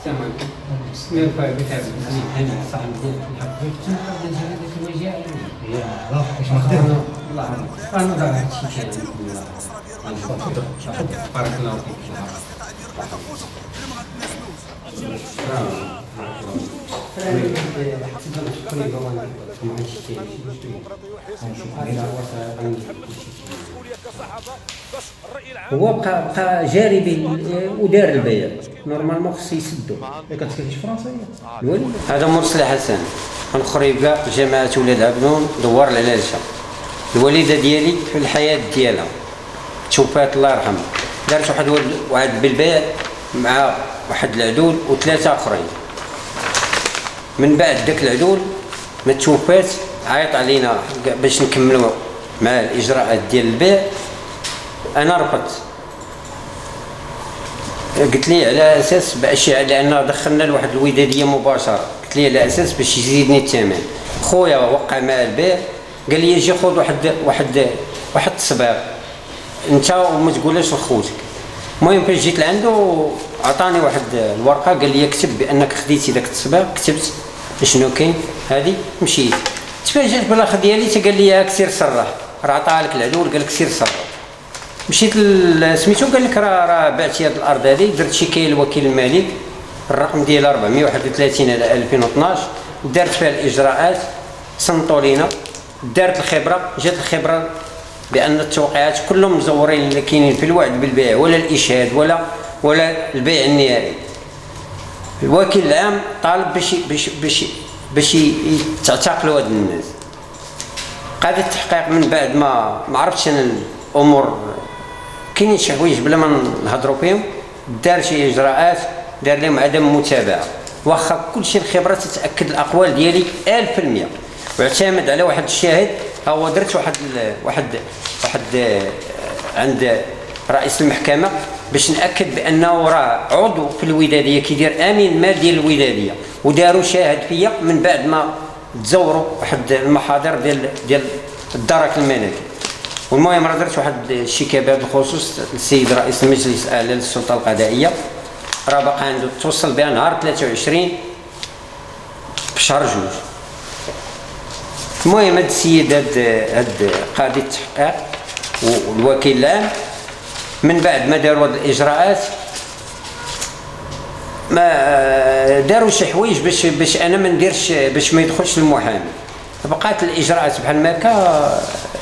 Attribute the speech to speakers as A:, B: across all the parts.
A: تمام. من بتاع هنا صح نحب هذاك الوجه
B: واش ما خدمنا
A: والله انا دار هادشي كامل بارك الله فيك.
C: هو بقى جاري ودار البيع نورمالمون خصو يسدو.
B: كتكلم شي فرنسيه
C: الوليد هذا مرسل حسن الاخر يبقى جماعه ولاد عبدون دوار العلالشه. الوالده ديالي في الحياه ديالها توفات الله يرحمها، دارت واحد بالبيع مع واحد العدول وثلاثه اخرين. من بعد داك العدول ما توفات عيط علينا باش نكملوا مع الاجراءات ديال البيع. انا رفضت، قلت لي على اساس باش لان دخلنا لواحد الوداديه مباشره، قلت لي على اساس باش يزيدني الثمن. خويا وقع مع البيع قال لي جي خذ واحد التصباغ انت وما تقولهاش لخوتك. المهم فاش جيت لعندو عطاني واحد الورقه قال لي اكتب بانك خديتي داك التصباغ. كتبت شنو كاين هذه، مشيت تفاجات بالاخ ديالي تقال لي سير صرح، راه عطاها لك العدول قال لك سير صرح. مشيت سميتو قال لك راه بعتي هذه الارض هذه، درت شكايه لوكيل الملك الرقم ديالها 431 على 2012 دارت فيها الاجراءات، صنتوا لينا، دارت الخبره، جات الخبره بان التوقيعات كلهم مزورين اللي كاينين في الوعد بالبيع ولا الاشهاد ولا البيع النهائي. الوكيل العام طالب باش تعتقلوا هاد الناس. قاعد التحقيق من بعد ما عرفتش انا الامور، كاينين شي حوايج بلا ما نهضروا فيهم، دار شي اجراءات، دار لهم عدم متابعه، واخا كلشي الخبره تتاكد الاقوال ديالي 1000%، واعتمد على واحد الشاهد. ها هو درت واحد عند رئيس المحكمه باش ناكد بانه راه عضو في الوداديه كيدير امين مال ديال الوداديه، وداروا شاهد فيا من بعد ما تزوروا واحد المحاضر ديال الدرك الملكي. والمهم راه درت واحد الشكايه بهذا الخصوص للسيد رئيس المجلس الاعلى للسلطه القضائيه، راه باقي عنده توصل بها نهار 23 في شهر جوج. المهم هاد السيد هاد قاضي التحقيق والوكيل العام من بعد ما داروا هاد الاجراءات ما داروا شي حوايج باش انا ما نديرش، باش ما يدخلش المحامي. بقات الاجراءات بحال ما هكا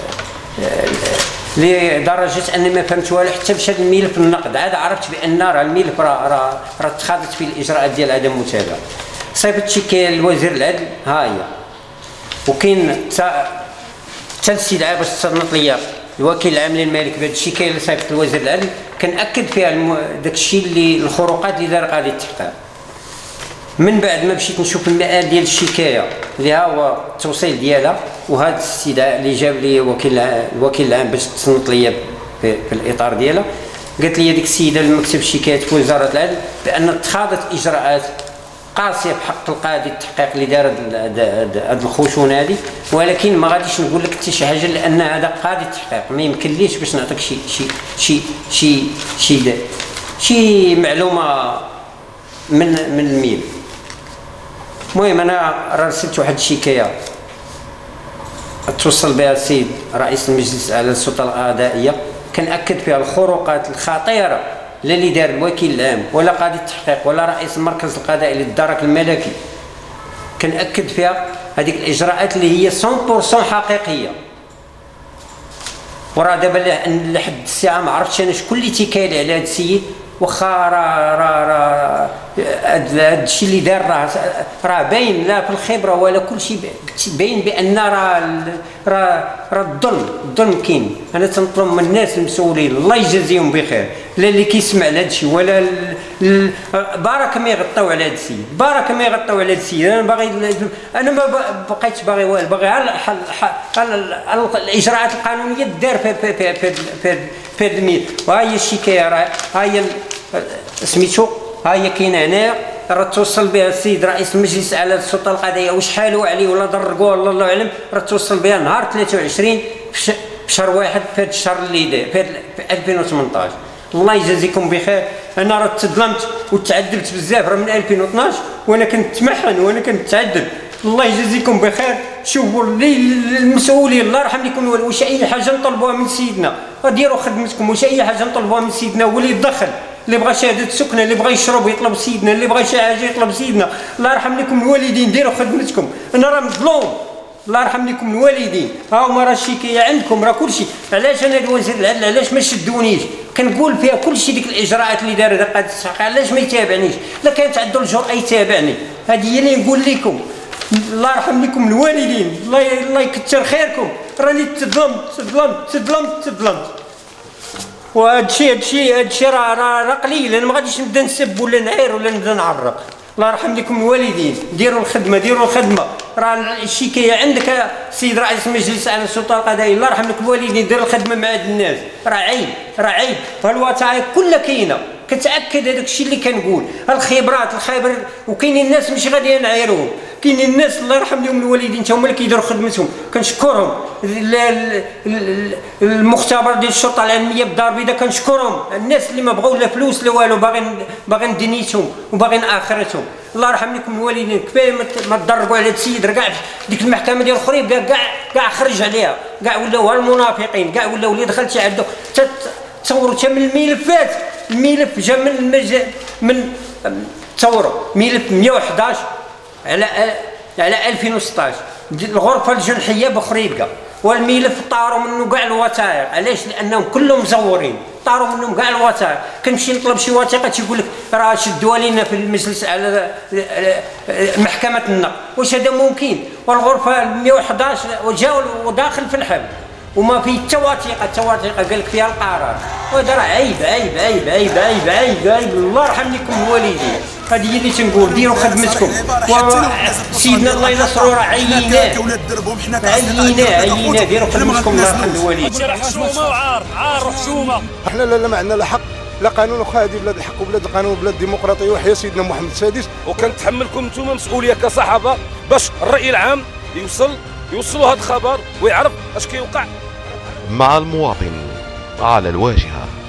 C: لدرجه اني ما فهمت والو حتى باش هذا الملف النقد عاد عرفت بان راه الملف راه اتخذت فيه الاجراءات ديال عدم المتابعه. صيفط شكايه لوزير العدل ها هي، وكاين حتى الاستدعاء باش تصنت ليا الوكيل العام للملك بهذا الشكايه اللي صيفط لوزير العدل، كنأكد فيها داك الشيء اللي الخروقات اللي دار قاضي التحقيق. من بعد ما مشيت نشوف المآل ديال الشكايه اللي ها هو التوصيل ديالها وهذا الاستدعاء اللي جاب لي الوكيل العام باش تصنت ليا في الاطار ديالها، قالت لي ديك السيده المكتب الشكايات في وزاره العدل بان اتخذت اجراءات قاسيه بحق القاضي التحقيق اللي دار هاد الخشونه هذه، ولكن ما غاديش نقول لك حتى شي حاجه لان هذا قاضي التحقيق ما يمكنليش باش نعطيك شي معلومه من الميل. المهم انا راسلت واحد الشكايه توصل بها السيد رئيس المجلس الاعلى للسلطه القضائيه، كنأكد فيها الخروقات الخطيره لا اللي دار الوكيل العام ولا قاضي التحقيق ولا رئيس المركز القضائي للدرك الملكي، كنأكد فيها هذيك الاجراءات اللي هي 100% حقيقيه. وراه دابا لحد الساعه ما عرفتش انا شكون اللي تيكايل على هذا السيد، واخا راه هذا الشيء اللي دار راه باين لا في الخبره ولا كل شيء، باين بان راه الظلم كاين. انا تنطلب من الناس المسؤولين الله يجازيهم بخير، لا اللي كيسمع لهذا الشيء ولا بارك ما يغطيو على هذا السيد، بارك ما يغطيو على هذا السيد. انا باغي، انا ما بقيتش باغي والو، باغي الاجراءات القانونيه دار في هذا الميل. وها هي الشكايه، راه ها هي سميتو، ها هي كاينه هنايا، راه توصل بها السيد رئيس المجلس الاعلى للسلطه القضائيه، واش حالوا عليه ولا ضرقوه الله اعلم، راه توصل بها نهار 23 في شهر واحد في هذا الشهر اللي داير في 2018. الله يجازيكم بخير. انا راه تظلمت وتعذبت بزاف راه من 2012 وانا كنتمحن وانا كنتعذب. الله يجازيكم بخير. شوفوا المسؤولين الله يرحم لكم، واش اي حاجه نطلبوها من سيدنا ديروا خدمتكم، واش اي حاجه نطلبوها من سيدنا هو اللي يتدخل. اللي بغى شهاده سكنه، اللي بغى يشرب يطلب سيدنا، اللي بغى شي حاجه يطلب سيدنا. الله يرحم لكم الوالدين ديروا خدمتكم. انا راه مظلوم، الله يرحم لكم الوالدين. ها هما راه الشكايه عندكم راه كلشي. علاش انا الوزير العدل علاش ما شدونيش؟ كنقول فيها كلشي ديك الاجراءات اللي دار دقات الصحه، علاش ما يتابعنيش؟ لا كانت عنده الجرأه يتابعني. هذه هي اللي نقول لكم. الله يرحم لكم الوالدين، الله يكثر خيركم. راني تظلمت. وهادشي راه قليل. انا ما غاديش نبدا نسب ولا نعير ولا نبدا نعرق. الله يرحم لكم الوالدين، ديروا الخدمه. راه الشكايه عندك سيد رئيس مجلس اعلى السلطه القضائيه، الله يرحم لكم الوالدين دير الخدمه مع هاد الناس. راه عيب. فالوثائق كلها كاينه، كتاكد هذاك الشيء اللي كنقول. الخبرات وكاينين الناس ماشي غادي نعايروهم، كاينين الناس الله يرحم لهم الوالدين تا هما اللي كيديروا خدمتهم. كنشكرهم. المختبر ديال الشرطه العلميه بالدار البيضاء كنشكرهم. الناس اللي ما بغاو لا فلوس لا والو، باغيين دنيتهم وباغيين اخرتهم. الله يرحم لكم الوالدين. كفايه ما تضرقوا على هذا السيد. راه كاع ديك المحكمه ديال الخريب كاع خرج عليها، كاع ولاو المنافقين، كاع ولاو اللي دخلتي عنده. تصوروا حتى من الملف جا من تصوروا ملف 111 على 2016 الغرفه الجنحيه بخريبكا، والملف طاروا منه كاع الوثائق. علاش؟ لانهم كلهم مزورين، طاروا منهم كاع الوثائق. كنمشي نطلب شي وثيقه تيقول لك راه شدوها لينا في المجلس على محكمه النقد. واش هذا ممكن؟ والغرفه 111 وجاو وداخل في الحبل وما في حتى وثيقه قال لك فيها القرار. وهذا راه عيب. الله يرحم لكم الوالدين. هذه هي اللي تنقول. ديروا خدمتكم. سيدنا الله ينصرو راه عيناه. ديروا خدمتكم الله يرحم الوالدين.
D: حشومه وعار وحشومه.
E: احنا لا عندنا لا حق لا قانون، وخا هذه بلاد الحق وبلاد القانون وبلاد الديمقراطيه، وحيا سيدنا محمد السادس.
D: وكنتحملكم نتوما مسؤوليه كصحافه باش الراي العام يوصلوا هذا الخبر ويعرف اش كيوقع.
F: مع المواطن على الواجهه.